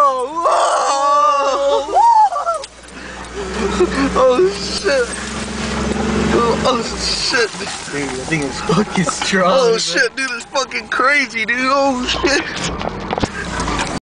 Whoa! Oh shit! Oh shit! Dude, I think it's fucking strong. Oh shit, dude, it's fucking crazy, dude. Oh shit!